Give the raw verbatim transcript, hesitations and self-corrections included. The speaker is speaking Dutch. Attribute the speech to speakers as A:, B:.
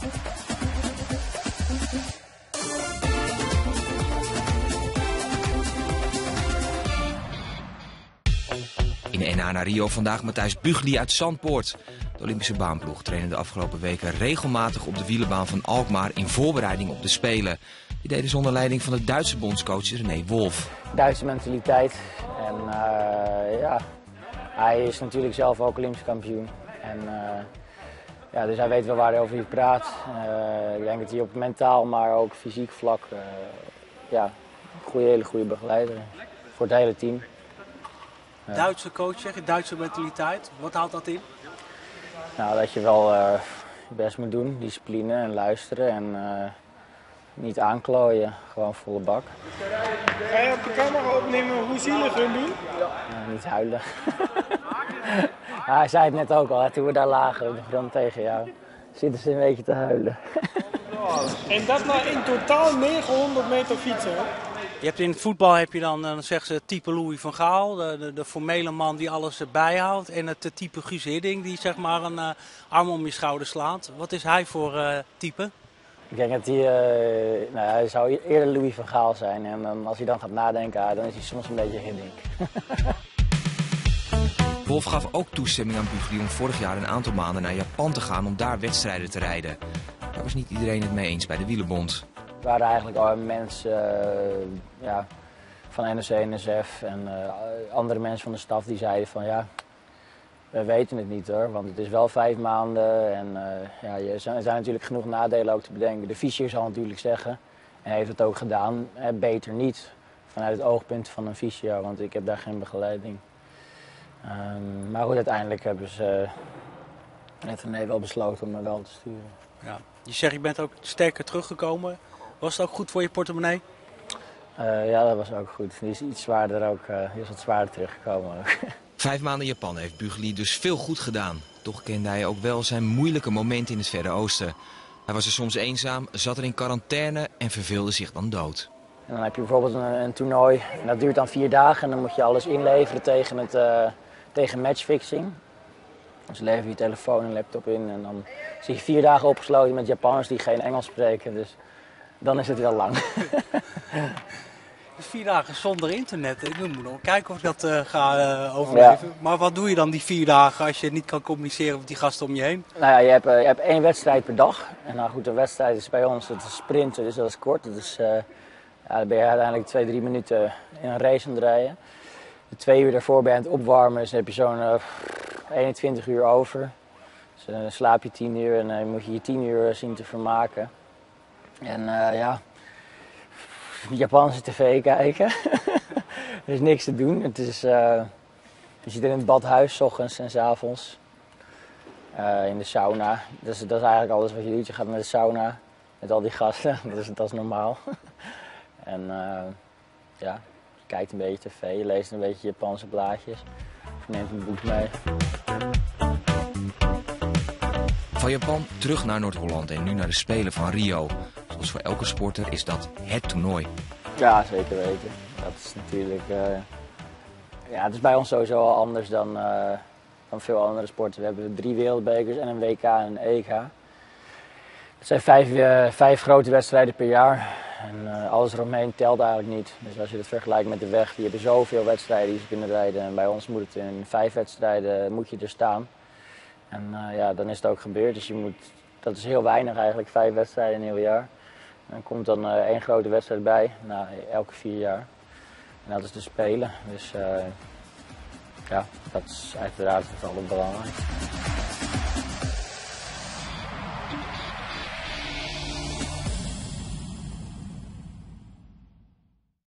A: In de N H naar Rio vandaag Matthijs Bugli uit Zandpoort. De Olympische baanploeg trainde de afgelopen weken regelmatig op de wielenbaan van Alkmaar in voorbereiding op de Spelen. Die deden zonder leiding van de Duitse bondscoach René Wolf.
B: Duitse mentaliteit en uh, ja, hij is natuurlijk zelf ook Olympisch kampioen. En, uh, ja, dus hij weet wel waar hij over praat. Uh, ik denk dat hij op mentaal, maar ook fysiek vlak, uh, ja, een goede, hele goede begeleider voor het hele team.
C: Ja. Duitse coach, zeg je, Duitse mentaliteit. Wat houdt dat in?
B: Nou, dat je wel uh, je best moet doen, discipline en luisteren en uh, niet aanklooien, gewoon volle bak.
D: Ga je op de camera opnemen hoe zielig hun doen?
B: Uh, niet huilen. Ja, hij zei het net ook al, hè, toen we daar lagen op de grond tegen jou, zitten ze een beetje te huilen.
D: En dat nou in totaal negenhonderd meter fietsen, hè?
C: Je hebt in het voetbal heb je dan, dan zeggen ze type Louis van Gaal, de, de, de formele man die alles bijhoudt. En het type Guus Hiddink die zeg maar een uh, arm om je schouder slaat. Wat is hij voor uh, type?
B: Ik denk dat hij, uh, nou, hij zou eerder Louis van Gaal zijn. En um, als hij dan gaat nadenken, uh, dan is hij soms een beetje Hiddink.
A: Wolf gaf ook toestemming aan Bugli om vorig jaar een aantal maanden naar Japan te gaan om daar wedstrijden te rijden. Daar was niet iedereen het mee eens bij de Wielenbond.
B: Er waren eigenlijk al mensen uh, ja, van N O C, N S F en uh, andere mensen van de staf die zeiden van ja, we weten het niet hoor, want het is wel vijf maanden en uh, ja, er zijn natuurlijk genoeg nadelen ook te bedenken. De fysio zal natuurlijk zeggen, en heeft het ook gedaan, eh, beter niet vanuit het oogpunt van een fysio, want ik heb daar geen begeleiding. Um, maar goed, uiteindelijk hebben ze uh, net René wel besloten om me wel te sturen.
C: Ja. Je zegt je bent ook sterker teruggekomen. Was het ook goed voor je portemonnee?
B: Uh, ja, dat was ook goed. Die is iets zwaarder ook, uh, die is wat zwaarder teruggekomen ook.
A: Vijf maanden Japan heeft Bugli dus veel goed gedaan. Toch kende hij ook wel zijn moeilijke momenten in het Verre Oosten. Hij was er soms eenzaam, zat er in quarantaine en verveelde zich dan dood.
B: En dan heb je bijvoorbeeld een, een toernooi en dat duurt dan vier dagen en dan moet je alles inleveren tegen, het, uh, tegen matchfixing. Dus lever je je telefoon en laptop in en dan zit je vier dagen opgesloten met Japanners die geen Engels spreken. Dus dan is het wel lang.
C: Dus vier dagen zonder internet. Ik moet nog kijken of ik dat uh, ga uh, overleven. Ja. Maar wat doe je dan die vier dagen als je niet kan communiceren met die gasten om je heen?
B: Nou ja, je hebt, uh, je hebt één wedstrijd per dag. En nou goed, een wedstrijd is bij ons, dat is sprinten, dus dat is kort. Dat is, uh, ja, dan ben je uiteindelijk twee, drie minuten in een race aan het rijden. De twee uur daarvoor ben je aan het opwarmen, dus dan heb je zo'n uh, eenentwintig uur over. Dus dan uh, slaap je tien uur en dan uh, moet je je tien uur uh, zien te vermaken. En uh, ja, Japanse tv kijken. Er is niks te doen. Het is, uh, je zit in het badhuis, 's ochtends en 's avonds. Uh, in de sauna. Dat is, dat is eigenlijk alles wat je doet. Je gaat naar de sauna met al die gasten. Dat is, dat is normaal. En uh, ja, je kijkt een beetje tv, je leest een beetje Japanse blaadjes. Of neemt een boek mee.
A: Van Japan terug naar Noord-Holland en nu naar de Spelen van Rio. Zoals voor elke sporter is dat het toernooi.
B: Ja, zeker weten. Dat is natuurlijk... Uh, ja, het is bij ons sowieso al anders dan, uh, dan veel andere sporten. We hebben drie wereldbekers en een W K en een E K. Het zijn vijf, uh, vijf grote wedstrijden per jaar. En uh, alles eromheen telt eigenlijk niet. Dus als je het vergelijkt met de weg, die hebben zoveel wedstrijden die ze kunnen rijden. En bij ons moet het in vijf wedstrijden moet je er staan. En uh, ja, dan is het ook gebeurd. Dus je moet, dat is heel weinig eigenlijk, vijf wedstrijden in een heel jaar. En er komt dan uh, één grote wedstrijd bij, nou, elke vier jaar. En dat is de Spelen. Dus uh, ja, dat is uiteraard het allerbelangrijkste.